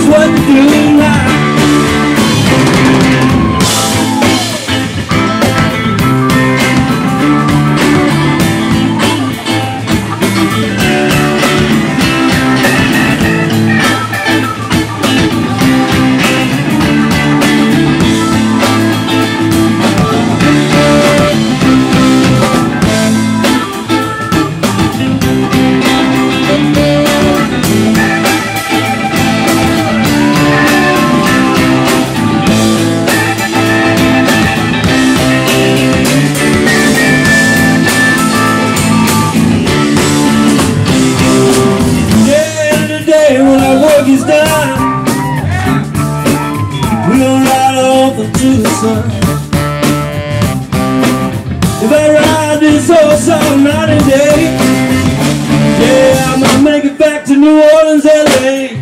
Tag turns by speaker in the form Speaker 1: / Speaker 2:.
Speaker 1: knows what to do now. When our work is done, we gonna ride off into the sun. If I ride this horse all night and day, yeah, I'm gonna make it back to New Orleans, LA.